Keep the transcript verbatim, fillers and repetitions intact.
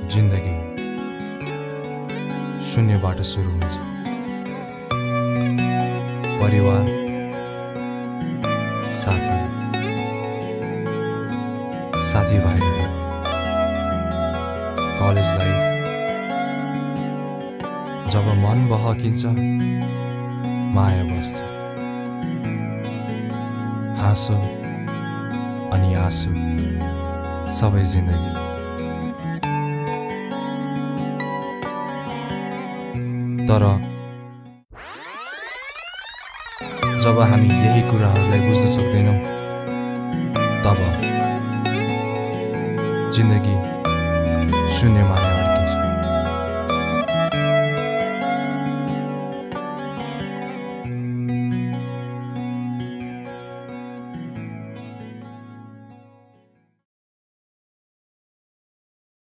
जिन्दगी शून्यबाट सुरु हुन्छ। परिवार, साथी, साथीभाइहरू, कलेज लाइफ। जब मन बहकिन्छ, माया बस्छ। हाँसो अनि आँसु सबै जिन्दगी। तर जब हामी यही कुराहरूलाई बुझ्न सक्दैनौँ, तब जिन्दगी शून्य माने